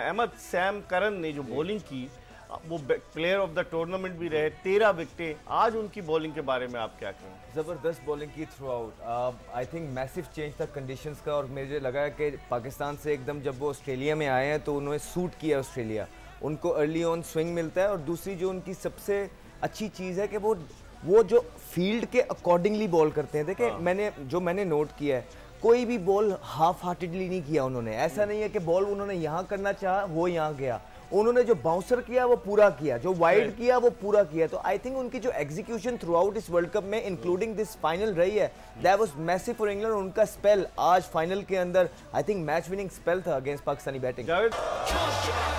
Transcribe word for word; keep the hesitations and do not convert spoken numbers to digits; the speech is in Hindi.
अहमद सैम करन ने जो बॉलिंग की, वो प्लेयर ऑफ द टूर्नामेंट भी रहे, तेरह विकेटें। आज उनकी बॉलिंग के बारे में आप क्या कहें? ज़बरदस्त बॉलिंग की throughout. I think massive change था कंडीशंस का, और मुझे लगा है कि पाकिस्तान से एकदम जब वो ऑस्ट्रेलिया में आए हैं तो उन्होंने सूट किया ऑस्ट्रेलिया, उनको अर्ली ऑन स्विंग मिलता है। और दूसरी जो उनकी सबसे अच्छी चीज़ है कि वो वो जो फील्ड के अकॉर्डिंगली बॉल करते हैं। देखिए हाँ। मैंने जो मैंने नोट किया है, कोई भी बॉल हाफ हार्टेडली नहीं किया उन्होंने। ऐसा नहीं है कि बॉल उन्होंने यहाँ करना चाहा वो यहाँ गया, उन्होंने जो बाउंसर किया वो पूरा किया, जो वाइड किया वो पूरा किया। तो आई थिंक उनकी जो एग्जीक्यूशन थ्रू आउट इस वर्ल्ड कप में इंक्लूडिंग दिस फाइनल रही है, that was massive for England. उनका स्पेल आज फाइनल के अंदर I think match winning spell था अगेंस्ट पाकिस्तानी बैटिंग।